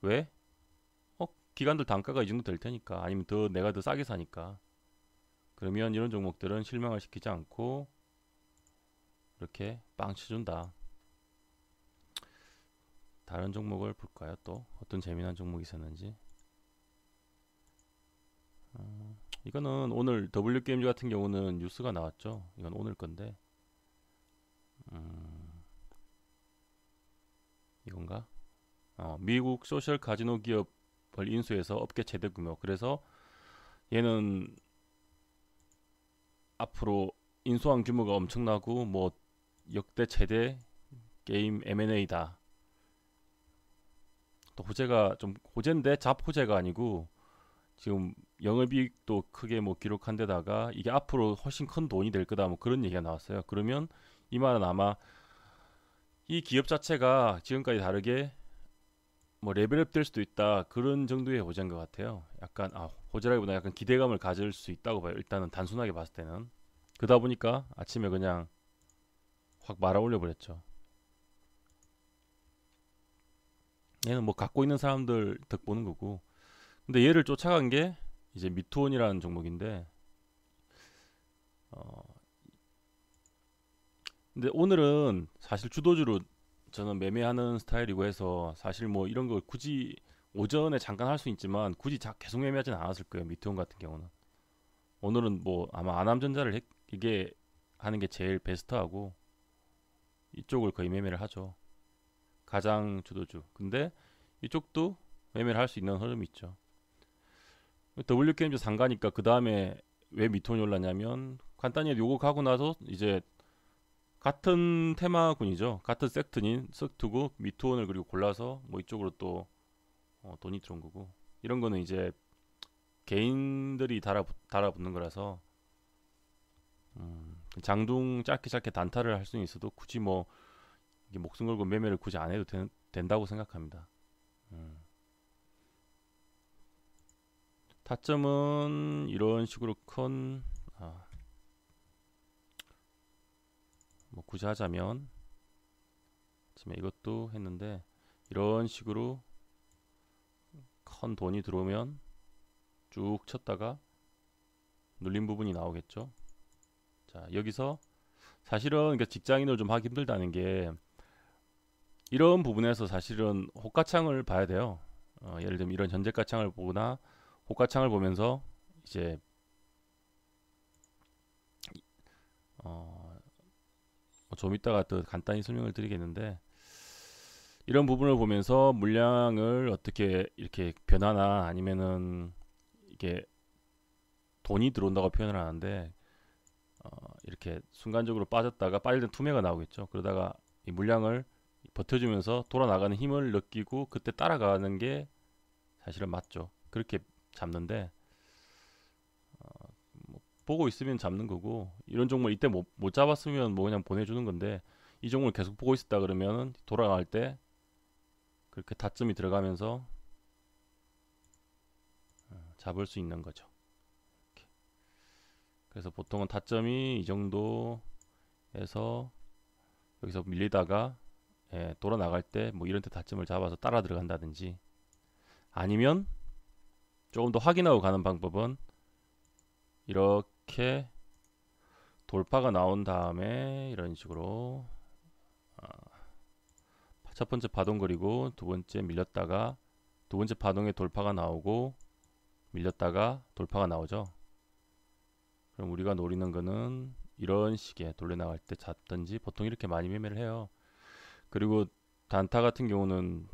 왜? 기관들 단가가 이 정도 될 테니까. 아니면 내가 더 싸게 사니까. 그러면 이런 종목들은 실망을 시키지 않고 이렇게 빵 쳐준다. 다른 종목을 볼까요? 또 어떤 재미난 종목이 있었는지. 이거는 오늘 W게임즈 같은 경우는 뉴스가 나왔죠. 이건 오늘 건데. 음, 이건가? 미국 소셜 카지노 기업을 인수해서 업계 최대 규모. 그래서 얘는 앞으로 인수한 규모가 엄청나고 뭐 역대 최대 게임 M&A다. 또 호재가 좀 호재인데 잡호재가 아니고 지금 영업이익도 크게 뭐 기록한 데다가 이게 앞으로 훨씬 큰 돈이 될 거다 뭐 그런 얘기가 나왔어요. 그러면 이 말은 아마 이 기업 자체가 지금까지 다르게 뭐 레벨업 될 수도 있다 그런 정도의 호재인 것 같아요. 약간 호재라기보다 약간 기대감을 가질 수 있다고 봐요. 일단은 단순하게 봤을 때는. 그러다 보니까 아침에 그냥 확 말아 올려 버렸죠. 얘는 뭐 갖고 있는 사람들 덕 보는 거고. 근데 얘를 쫓아간 게 이제 미투온이라는 종목인데 어 근데 오늘은 사실 주도주로 저는 매매하는 스타일이고 해서 사실 뭐 이런 걸 굳이 오전에 잠깐 할 수 있지만 굳이 계속 매매하진 않았을 거예요. 미투온 같은 경우는. 오늘은 뭐 아마 아남전자를 이게 하는 게 제일 베스트하고 이쪽을 거의 매매를 하죠. 가장 주도주. 근데 이쪽도 매매를 할 수 있는 흐름이 있죠. W게임즈 상가니까 그 다음에 왜 미톤이 올랐냐면 간단히 요거 가고 나서 이제 같은 테마군이죠. 같은 섹트인 섹트고 미투온을 그리고 골라서 뭐 이쪽으로 또 돈이 들어온 거고 이런 거는 이제 개인들이 달아붙는 거라서 장중 짧게 짧게 단타를 할 수는 있어도 굳이 뭐 이게 목숨 걸고 매매를 굳이 안 해도 된다고 생각합니다. 음. 타점은 이런 식으로 뭐 굳이 하자면 지금 이것도 했는데 이런 식으로 큰 돈이 들어오면 쭉 쳤다가 눌린 부분이 나오겠죠. 자 여기서 사실은 그러니까 직장인을 좀 하기 힘들다는 게 이런 부분에서 사실은 호가창을 봐야 돼요. 예를 들면 이런 현재가창을 보거나 호가창을 보면서 이제 어, 좀 이따가 또 간단히 설명을 드리겠는데 이런 부분을 보면서 물량을 어떻게 이렇게 변화나 아니면은 이게 돈이 들어온다고 표현을 하는데 이렇게 순간적으로 빠졌다가 빠질 때 투매가 나오겠죠. 그러다가 이 물량을 버텨주면서 돌아나가는 힘을 느끼고 그때 따라가는 게 사실은 맞죠. 그렇게 잡는데 뭐 보고 있으면 잡는 거고 이런 종목 이때 못 잡았으면 뭐 그냥 보내주는 건데 이 종목을 계속 보고 있었다 그러면 돌아갈 때 그렇게 타점이 들어가면서 잡을 수 있는 거죠. 이렇게. 그래서 보통은 타점이 이 정도에서 여기서 밀리다가 돌아 나갈 때 뭐 이런 때 타점을 잡아서 따라 들어간다든지 아니면 조금 더 확인하고 가는 방법은 이렇게 돌파가 나온 다음에 이런 식으로 첫 번째 파동 그리고 두 번째 밀렸다가 두 번째 파동에 돌파가 나오고 밀렸다가 돌파가 나오죠. 그럼 우리가 노리는 거는 이런 식의 돌려나갈 때 잡든지 보통 이렇게 많이 매매를 해요. 그리고 단타 같은 경우는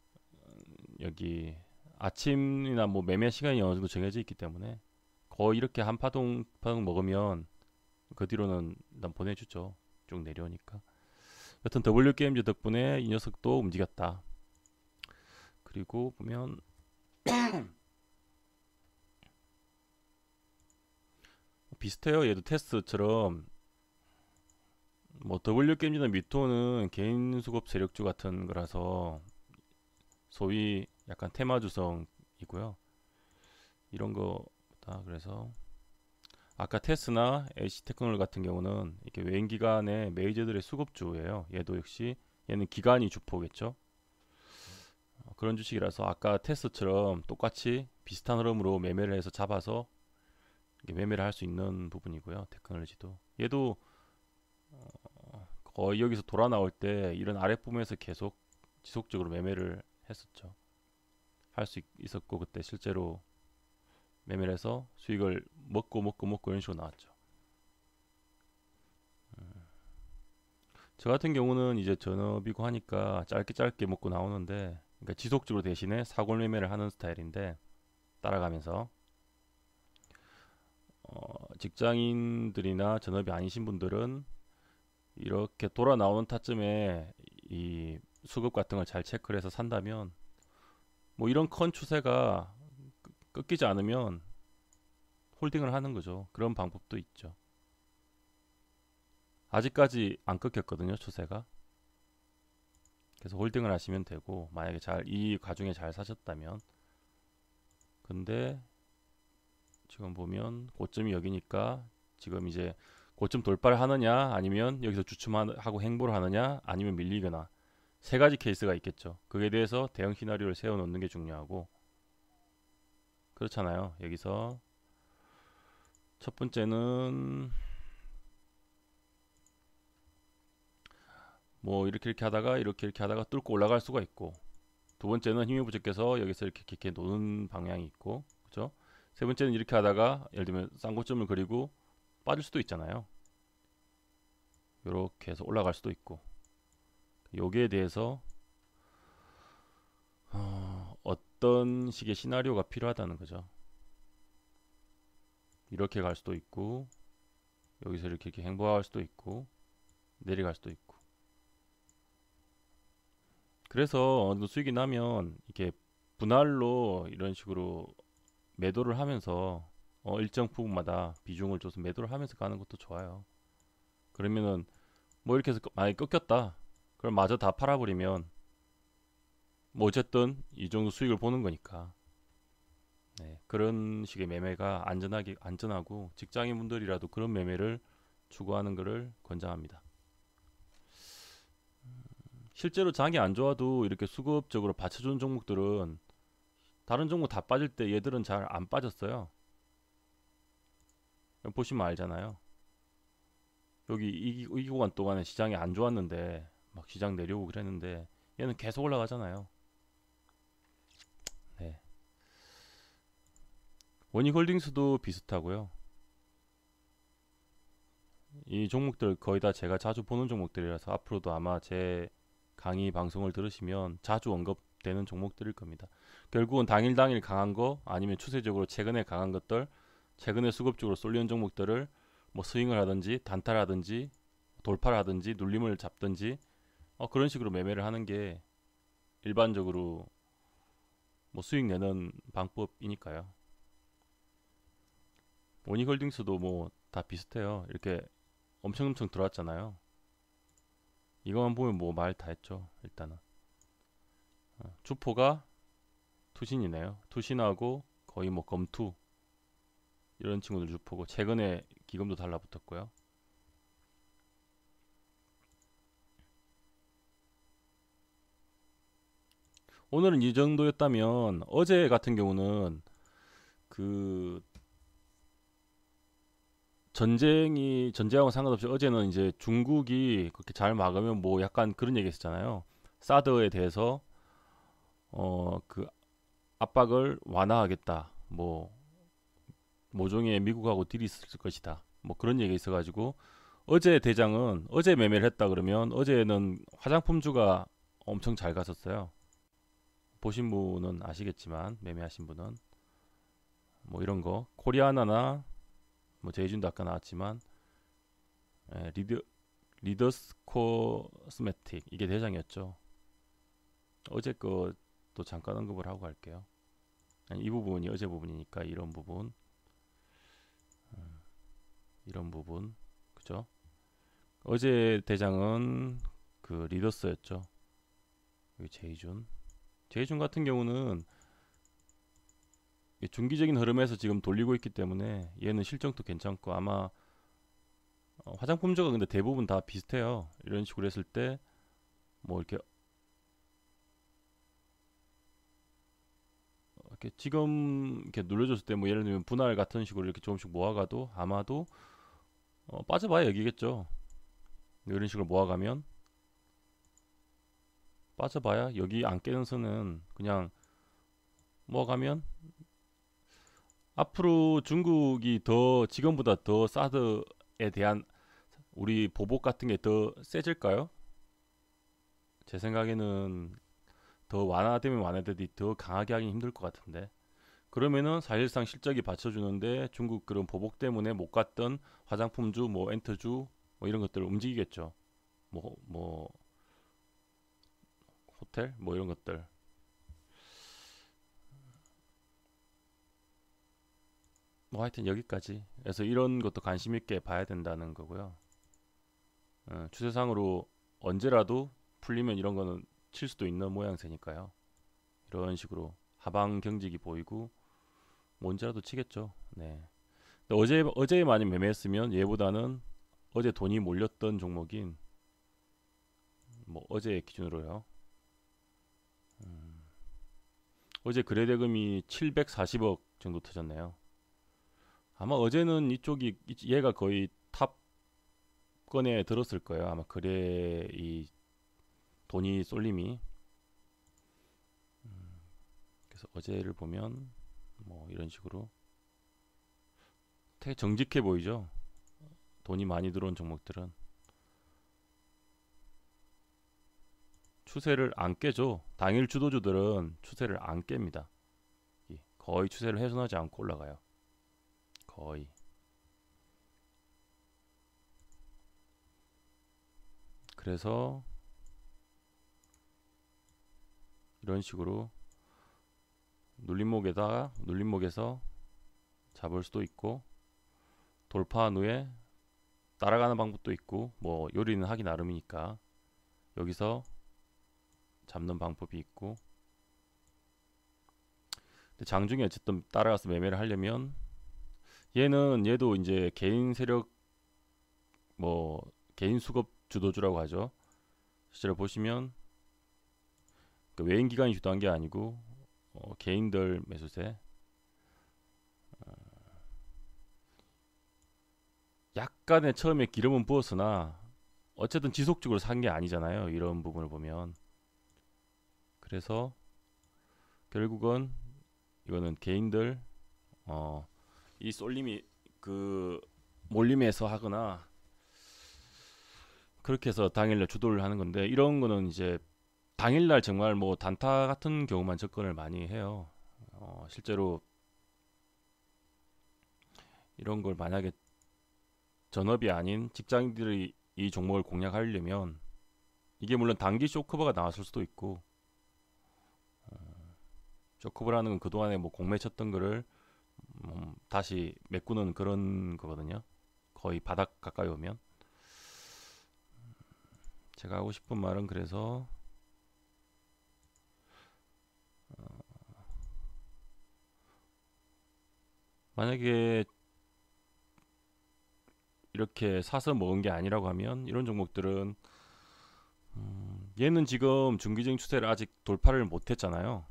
여기 아침이나 뭐 매매 시간이 어느 정도 정해져 있기 때문에 거의 이렇게 한 파동 먹으면 그 뒤로는 일단 보내주죠. 쭉 내려오니까. 여튼 W게임즈 덕분에 이 녀석도 움직였다. 그리고 보면 비슷해요. 얘도 테스트처럼 뭐 W게임즈나 미토는 개인 수급 세력주 같은 거라서 소위 약간 테마주성이고요. 이런 거다. 그래서 아까 테스나 HT테크놀 같은 경우는 이렇게 외인 기관의 메이저들의 수급주예요. 얘도 역시 얘는 기관이 주포겠죠. 그런 주식이라서 아까 테스트처럼 똑같이 비슷한 흐름으로 매매를 해서 잡아서 매매를 할 수 있는 부분이고요. 테크놀로지도 얘도 거의 여기서 돌아 나올 때 이런 아랫부분에서 계속 지속적으로 매매를 했었죠. 할 수 있었고 그때 실제로 매매를 해서 수익을 먹고 이런 식으로 나왔죠. 저 같은 경우는 이제 전업이고 하니까 짧게 먹고 나오는데, 그러니까 지속적으로 대신에 사골 매매를 하는 스타일인데, 따라가면서 직장인들이나 전업이 아니신 분들은 이렇게 돌아 나오는 타점에 이 수급 같은 걸 잘 체크를 해서 산다면, 뭐 이런 큰 추세가 꺾이지 않으면 홀딩을 하는 거죠. 그런 방법도 있죠. 아직까지 안 꺾였거든요, 추세가. 그래서 홀딩을 하시면 되고, 만약에 이 과중에 잘 사셨다면. 근데 지금 보면 고점이 여기니까 지금 이제 고점 돌파를 하느냐, 아니면 여기서 주춤하고 행보를 하느냐, 아니면 밀리거나, 세 가지 케이스가 있겠죠. 그에 대해서 대응 시나리오를 세워 놓는 게 중요하고, 그렇잖아요. 여기서 첫 번째는 뭐 이렇게 하다가 이렇게 하다가 뚫고 올라갈 수가 있고, 두 번째는 힘이 부족해서 여기서 이렇게 노는 방향이 있고, 그죠? 세 번째는 이렇게 하다가 예를 들면 쌍고점을 그리고 빠질 수도 있잖아요. 이렇게 해서 올라갈 수도 있고, 여기에 대해서 어떤 식의 시나리오가 필요하다는 거죠. 이렇게 갈 수도 있고, 여기서 이렇게 행보할 수도 있고, 내려갈 수도 있고. 그래서 어느 정도 수익이 나면 이렇게 분할로 이런 식으로 매도를 하면서 일정 부분마다 비중을 줘서 매도를 하면서 가는 것도 좋아요. 그러면은 뭐 이렇게 해서 만약에 꺾였다. 그럼 마저 다 팔아버리면 뭐 어쨌든 이 정도 수익을 보는 거니까. 네, 그런 식의 매매가 안전하고 직장인분들이라도 그런 매매를 추구하는 것을 권장합니다. 실제로 장이 안 좋아도 이렇게 수급적으로 받쳐주는 종목들은 다른 종목 다 빠질 때 얘들은 잘 안 빠졌어요. 보시면 알잖아요. 여기 이 구간 동안에 시장이 안 좋았는데 막 시장 내려오고 그랬는데 얘는 계속 올라가잖아요. 네. 원익홀딩스도 비슷하고요. 이 종목들 거의 다 제가 자주 보는 종목들이라서 앞으로도 아마 제 강의 방송을 들으시면 자주 언급되는 종목들일 겁니다. 결국은 당일 강한 거 아니면 추세적으로 최근에 강한 것들, 최근에 수급적으로 쏠리는 종목들을 뭐 스윙을 하든지 단타를 하든지 돌파를 하든지 눌림을 잡든지 그런 식으로 매매를 하는 게 일반적으로 뭐 수익 내는 방법이니까요. 원익홀딩스도 뭐 다 비슷해요. 이렇게 엄청 들어왔잖아요. 이거만 보면 뭐 말 다 했죠. 일단은 주포가 투신이네요. 투신하고 거의 뭐 검투 이런 친구들 주포고, 최근에 기금도 달라붙었고요. 오늘은 이 정도였다면 어제 같은 경우는 그 전쟁하고 상관없이 어제는 이제 중국이 그렇게 잘 막으면 뭐 약간 그런 얘기 했었잖아요. 사드에 대해서 그 압박을 완화하겠다. 뭐 모종의 미국하고 딜이 있을 것이다. 뭐 그런 얘기 있어가지고 어제 대장은 어제 매매를 했다 그러면 어제는 화장품주가 엄청 잘 갔었어요. 보신 분은 아시겠지만 매매하신 분은 뭐 이런 거 코리아나나 뭐 제이준도 아까 나왔지만 리더스 코스메틱 이게 대장이었죠. 어제 것도 잠깐 언급을 하고 갈게요. 이 부분이 어제 부분이니까 이런 부분 그죠? 어제 대장은 그 리더스였죠. 여기 제이준 같은 경우는 중기적인 흐름에서 지금 돌리고 있기 때문에 얘는 실적도 괜찮고 아마 화장품주가 근데 대부분 다 비슷해요. 이런 식으로 했을 때 뭐 이렇게 이렇게 지금 이렇게 눌러줬을 때 뭐 예를 들면 분할 같은 식으로 이렇게 조금씩 모아가도 아마도 빠져봐야 여기겠죠. 이런 식으로 모아가면 빠져봐야 여기 안 깨는 선은 그냥 모아가면 앞으로 중국이 더 지금보다 더 사드에 대한 우리 보복 같은 게 더 세질까요? 제 생각에는 더 완화되면 완화되듯 더 강하게 하긴 힘들 것 같은데 그러면은 사실상 실적이 받쳐주는데 중국 그런 보복 때문에 못 갔던 화장품주, 뭐 엔터주 뭐 이런 것들 움직이겠죠. 뭐 호텔 뭐 이런 것들. 뭐 하여튼 여기까지. 그래서 이런 것도 관심 있게 봐야 된다는 거고요. 추세상으로 언제라도 풀리면 이런 거는 칠 수도 있는 모양새니까요. 이런 식으로 하방 경직이 보이고 뭐 언제라도 치겠죠. 네. 근데 어제 많이 매매했으면 얘보다는 어제 돈이 몰렸던 종목인 뭐 어제 기준으로요. 어제 거래대금이 740억 정도 터졌네요. 아마 어제는 이쪽이 얘가 거의 탑권에 들었을 거예요. 아마 거래 이 돈이 쏠림이. 그래서 어제를 보면 뭐 이런 식으로 되게 정직해 보이죠. 돈이 많이 들어온 종목들은 추세를 안 깨죠. 당일 주도주들은 추세를 안 깹니다. 거의 추세를 훼손하지 않고 올라가요. 거의. 그래서 이런 식으로 눌림목에서 잡을 수도 있고 돌파한 후에 따라가는 방법도 있고 뭐 요리는 하기 나름이니까 여기서 잡는 방법이 있고 근데 장중에 어쨌든 따라가서 매매를 하려면 얘도 이제 개인 세력 뭐 개인 수급 주도주라고 하죠. 실제로 보시면 그 외인 기관이 주도한 게 아니고 개인들 매수세 약간의 처음에 기름은 부었으나 어쨌든 지속적으로 산 게 아니잖아요. 이런 부분을 보면 그래서 결국은 이거는 개인들 이 쏠림이 그 몰림에서 하거나 그렇게 해서 당일날 주도를 하는 건데 이런 거는 이제 당일날 정말 뭐 단타 같은 경우만 접근을 많이 해요. 실제로 이런 걸 만약에 전업이 아닌 직장인들이 이 종목을 공략하려면 이게 물론 단기 쇼크버가 나왔을 수도 있고 쇼크버라는 건 그동안에 뭐 공매 쳤던 거를 다시 메꾸는 그런 거거든요. 거의 바닥 가까이 오면 제가 하고 싶은 말은 그래서 만약에 이렇게 사서 먹은 게 아니라고 하면 이런 종목들은 얘는 지금 중기적인 추세를 아직 돌파를 못했잖아요.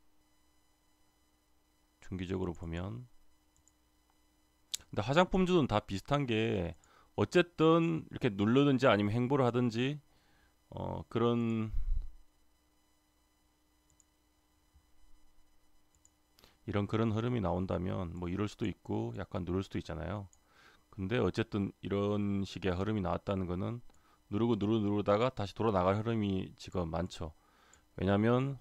중기적으로 보면 근데 화장품주는 다 비슷한 게 어쨌든 이렇게 누르든지 아니면 행보를 하든지 그런 그런 흐름이 나온다면 뭐 이럴 수도 있고 약간 누를 수도 있잖아요. 근데 어쨌든 이런 식의 흐름이 나왔다는 거는 누르다가 다시 돌아 나갈 흐름이 지금 많죠. 왜냐면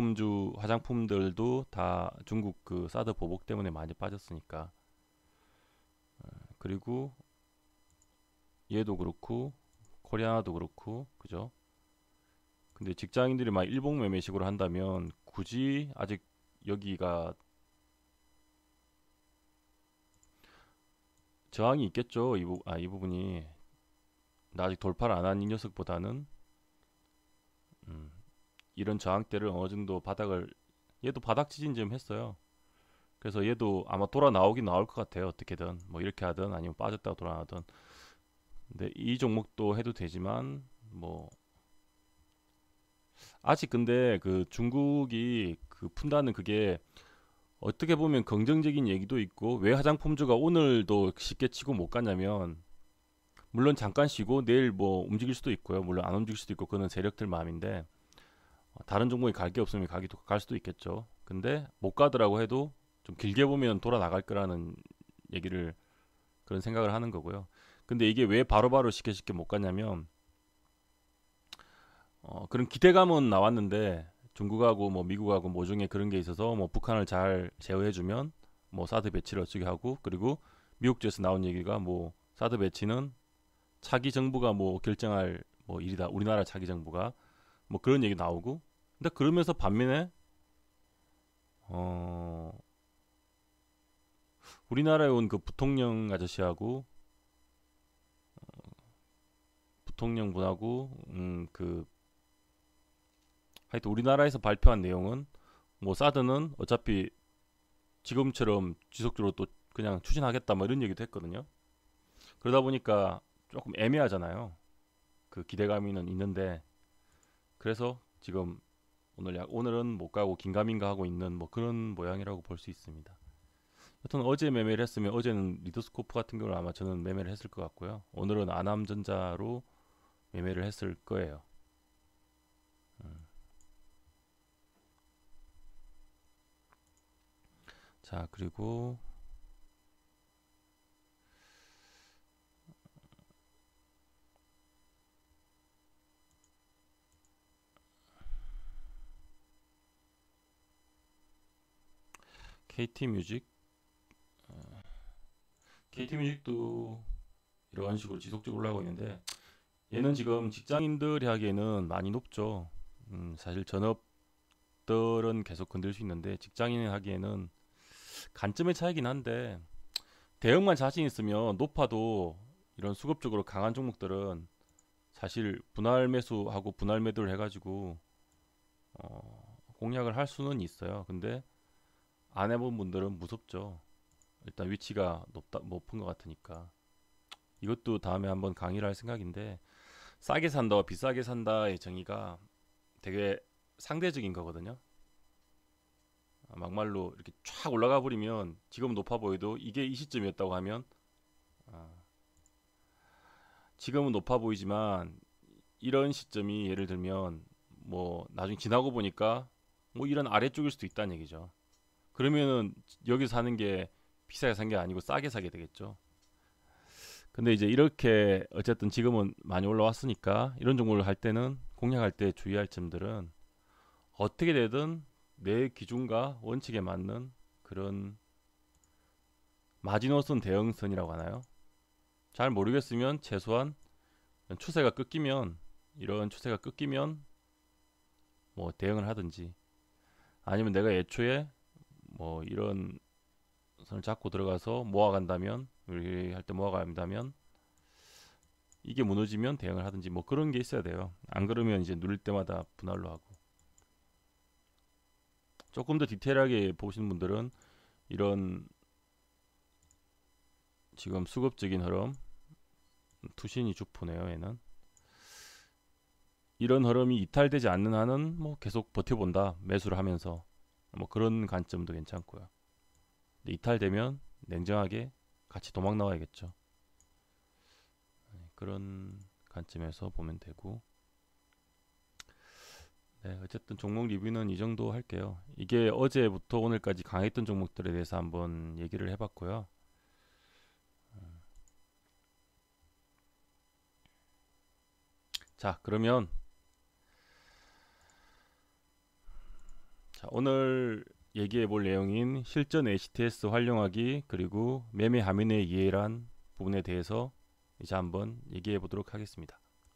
화장품들도 다 중국 그 사드 보복 때문에 많이 빠졌으니까. 그리고 얘도 그렇고 코리아나도 그렇고 그죠? 근데 직장인들이 막 일봉 매매식으로 한다면 굳이 아직 여기가 저항이 있겠죠. 이 부분이 나 아직 돌파를 안 한 이 녀석보다는 음, 이런 저항대를 어느 정도 얘도 바닥 지진 좀 했어요. 그래서 얘도 아마 돌아 나오긴 나올 것 같아요. 어떻게든 뭐 이렇게 하든 아니면 빠졌다가 돌아 나오든. 근데 이 종목도 해도 되지만 뭐 아직 근데 그 중국이 그 푼다는 그게 어떻게 보면 긍정적인 얘기도 있고 왜 화장품주가 오늘도 쉽게 치고 못 가냐면 물론 잠깐 쉬고 내일 뭐 움직일 수도 있고요. 물론 안 움직일 수도 있고 그거는 세력들 마음인데 다른 종목이 갈 게 없으면 가기도 갈 수도 있겠죠. 근데 못 가더라고 해도 좀 길게 보면 돌아 나갈 거라는 얘기를 그런 생각을 하는 거고요. 근데 이게 왜 바로바로 쉽게 쉽게 못 가냐면 그런 기대감은 나왔는데 중국하고 뭐 미국하고 뭐 중에 그런 게 있어서 뭐 북한을 잘 제어해주면 뭐 사드 배치를 어쩌게 하고 그리고 미국 쪽에서 나온 얘기가 뭐 사드 배치는 차기 정부가 뭐 결정할 뭐 일이다. 우리나라 차기 정부가 뭐 그런 얘기 나오고 근데 그러면서 반면에 어 우리나라에 온 그 부통령 아저씨하고 부통령 분하고 그 하여튼 우리나라에서 발표한 내용은 뭐 사드는 어차피 지금처럼 지속적으로 또 그냥 추진하겠다 뭐 이런 얘기도 했거든요. 그러다 보니까 조금 애매하잖아요. 그 기대감이는 있는데 그래서 지금 오늘은 못 가고 긴가민가 하고 있는 뭐 그런 모양이라고 볼 수 있습니다. 여튼 어제 매매를 했으면 어제는 리더스코프 같은 경우는 아마 저는 매매를 했을 것 같고요. 오늘은 아남전자로 매매를 했을 거예요. 음. 자 그리고 KT뮤직 KT뮤직도 이런 식으로 지속적으로 올라가고 있는데 얘는 지금 직장인들이 하기에는 많이 높죠. 사실 전업들은 계속 건들 수 있는데 직장인이 하기에는 관점의 차이긴 한데 대응만 자신 있으면 높아도 이런 수급적으로 강한 종목들은 사실 분할 매수하고 분할 매도를 해가지고 공략을 할 수는 있어요. 근데 안 해본 분들은 무섭죠. 일단 위치가 높은 것 같으니까. 이것도 다음에 한번 강의를 할 생각인데 싸게 산다와 비싸게 산다의 정의가 되게 상대적인 거거든요. 막말로 이렇게 쫙 올라가 버리면 지금 높아 보여도 이게 이 시점이었다고 하면 아, 지금은 높아 보이지만 이런 시점이 예를 들면 뭐 나중에 지나고 보니까 뭐 이런 아래쪽일 수도 있다는 얘기죠. 그러면은 여기서 사는 게 비싸게 산 게 아니고 싸게 사게 되겠죠. 근데 이제 이렇게 어쨌든 지금은 많이 올라왔으니까 이런 종목을 할 때는 공략할 때 주의할 점들은 어떻게 되든 내 기준과 원칙에 맞는 그런 마지노선 대응선이라고 하나요? 잘 모르겠으면 최소한 추세가 끊기면 이런 추세가 끊기면 뭐 대응을 하든지 아니면 내가 애초에 뭐 이런 선을 잡고 들어가서 모아간다면 우리 할 때 모아간다면 이게 무너지면 대응을 하든지 뭐 그런 게 있어야 돼요. 안 그러면 이제 누릴 때마다 분할로 하고 조금 더 디테일하게 보시는 분들은 이런 지금 수급적인 흐름 투신이 주포네요. 얘는 이런 흐름이 이탈되지 않는 한은 뭐 계속 버텨본다 매수를 하면서 뭐 그런 관점도 괜찮고요. 근데 이탈되면 냉정하게 같이 도망 나와야겠죠. 그런 관점에서 보면 되고 네, 어쨌든 종목 리뷰는 이 정도 할게요. 이게 어제부터 오늘까지 강했던 종목들에 대해서 한번 얘기를 해봤고요. 자, 그러면 자, 오늘 얘기해 볼 내용인 실전 HTS 활용하기 그리고 매매 화면의 이해란 부분에 대해서 이제 한번 얘기해 보도록 하겠습니다.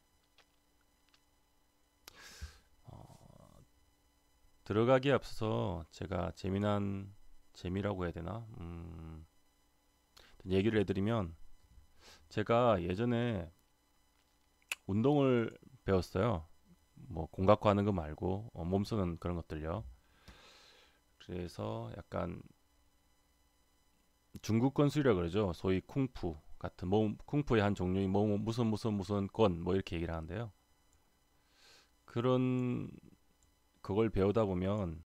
들어가기에 앞서서 제가 재미라고 해야 되나? 얘기를 해드리면 제가 예전에 운동을 배웠어요. 뭐 공각화 하는 거 말고 몸 쓰는 그런 것들요. 그래서 약간 중국 권술이라 그러죠. 소위 쿵푸 같은 쿵푸의 한 종류인 뭐 무슨 권 뭐 이렇게 얘기를 하는데요. 그런 그걸 배우다 보면